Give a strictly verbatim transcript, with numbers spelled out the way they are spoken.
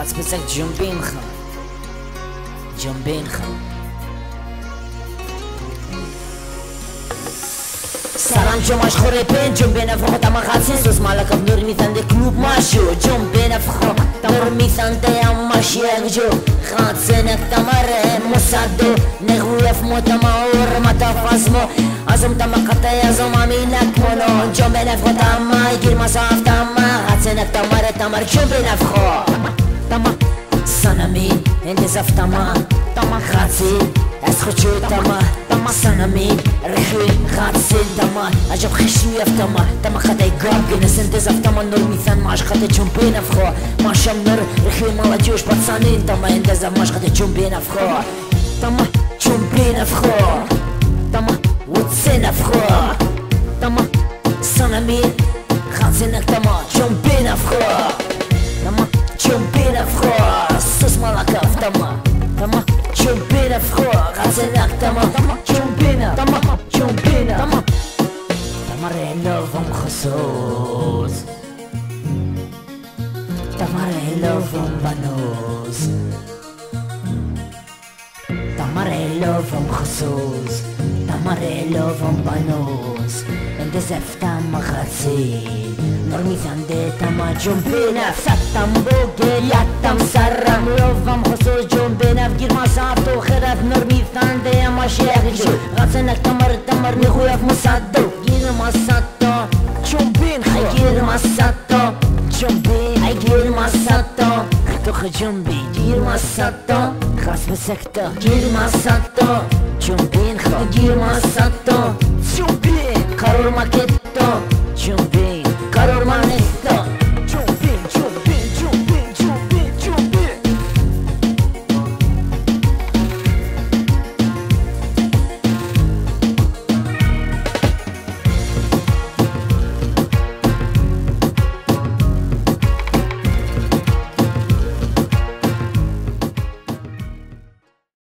خاص بسك جنبين خا جنبين خا سلام جمعش خوره پین جنبین افخو تما خاصی سوس مالک ابنور میتنده کلوب ماشو جنبین افخو تمر میتنده اماش یک جو خاصنک تمره مصدو نغویف متماور متفاسمو ازم تما قطعی ازم امینک منو جنبین افخو تما گیر مساف تما خاصنک تمره تمر جنبین افخو تما سنمین انتزاف تما تما خاصی از خودشو تما تما سنمین رخوی خاصی تما عجب خشوی افتما تما خدای گاب گنس انتزاف تما نور میثن ماش خدای جنبین افخو ماشم نور رخوی مالجوش بطسانین تما انتزاف ماش خدای جنبین افخو تما جنبین افخو تما وطسین افخو تما سنمین خاصی نک تما جنبین افخو تما جنبین افخو سوس مالک افتما تما جنبین افخو خاصی نک تما جنبین تما جنبین تما تما رهلوفم خصوص تما رهلوفم بنوز تما رهلوفم خصوص تما رهلوفم بنوز انت زفتم غزيل نور میزنده تما جنبین فتم بوگل یتم سرم لوفم خصوص جنبین افگیر مسافت و خرف نور میزنده اما شیخ جو غزنک تمر تمر میخویف مصدو گیر مسدو جنبین خو گیر مسدو جنبین ای گیر مسدو تو خو جنبی گیر مسدو خاص بسکتا گیر مسدو جنبین خو گیر مسدو جنبین قرار مکتو جنبین